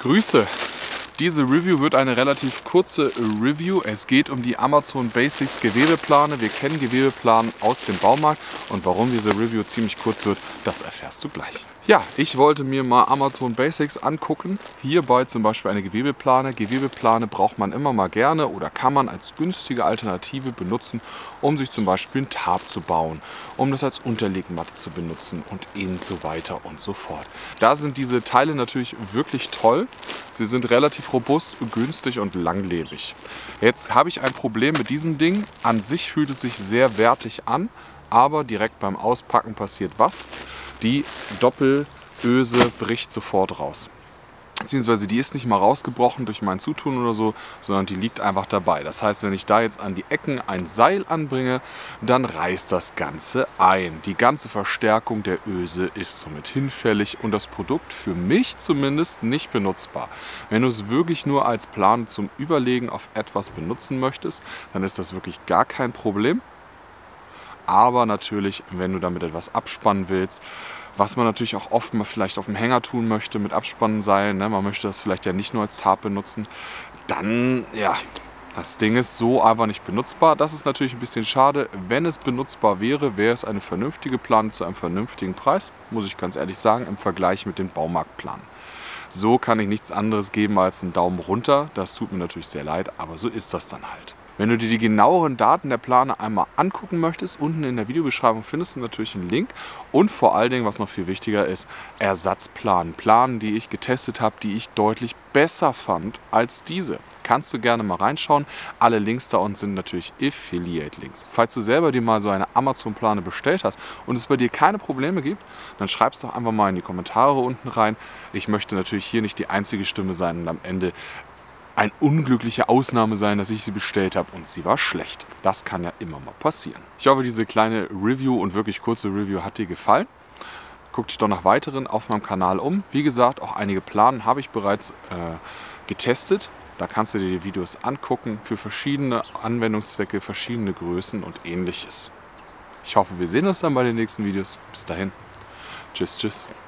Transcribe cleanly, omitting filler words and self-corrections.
Grüße! Diese Review wird eine relativ kurze Review. Es geht um die Amazon Basics Gewebeplane. Wir kennen Gewebeplanen aus dem Baumarkt und warum diese Review ziemlich kurz wird, das erfährst du gleich. Ja, ich wollte mir mal Amazon Basics angucken. Hierbei zum Beispiel eine Gewebeplane. Gewebeplane braucht man immer mal gerne oder kann man als günstige Alternative benutzen, um sich zum Beispiel ein Tarp zu bauen, um das als Unterlegmatte zu benutzen und so weiter und so fort. Da sind diese Teile natürlich wirklich toll. Sie sind relativ robust, günstig und langlebig. Jetzt habe ich ein Problem mit diesem Ding. An sich fühlt es sich sehr wertig an, aber direkt beim Auspacken passiert was? Die Doppelöse bricht sofort raus. Beziehungsweise die ist nicht mal rausgebrochen durch mein Zutun oder so, sondern die liegt einfach dabei. Das heißt, wenn ich da jetzt an die Ecken ein Seil anbringe, dann reißt das Ganze ein. Die ganze Verstärkung der Öse ist somit hinfällig und das Produkt für mich zumindest nicht benutzbar. Wenn du es wirklich nur als Plan zum Überlegen auf etwas benutzen möchtest, dann ist das wirklich gar kein Problem. Aber natürlich, wenn du damit etwas abspannen willst, was man natürlich auch oft mal vielleicht auf dem Hänger tun möchte mit Abspannenseilen, ne? Man möchte das vielleicht ja nicht nur als Tarp benutzen, dann, ja, das Ding ist so einfach nicht benutzbar. Das ist natürlich ein bisschen schade. Wenn es benutzbar wäre, wäre es eine vernünftige Plane zu einem vernünftigen Preis, muss ich ganz ehrlich sagen, im Vergleich mit den Baumarktplanen. So kann ich nichts anderes geben als einen Daumen runter. Das tut mir natürlich sehr leid, aber so ist das dann halt. Wenn du dir die genaueren Daten der Plane einmal angucken möchtest, unten in der Videobeschreibung findest du natürlich einen Link und vor allen Dingen, was noch viel wichtiger ist, Ersatzplanen. Planen, die ich getestet habe, die ich deutlich besser fand als diese. Kannst du gerne mal reinschauen. Alle Links da unten sind natürlich Affiliate-Links. Falls du selber dir mal so eine Amazon-Plane bestellt hast und es bei dir keine Probleme gibt, dann schreib es doch einfach mal in die Kommentare unten rein. Ich möchte natürlich hier nicht die einzige Stimme sein und am Ende eine unglückliche Ausnahme sein, dass ich sie bestellt habe und sie war schlecht. Das kann ja immer mal passieren. Ich hoffe, diese kleine Review und wirklich kurze Review hat dir gefallen. Guck dich doch nach weiteren auf meinem Kanal um. Wie gesagt, auch einige Planen habe ich bereits getestet. Da kannst du dir die Videos angucken für verschiedene Anwendungszwecke, verschiedene Größen und ähnliches. Ich hoffe, wir sehen uns dann bei den nächsten Videos. Bis dahin. Tschüss, tschüss.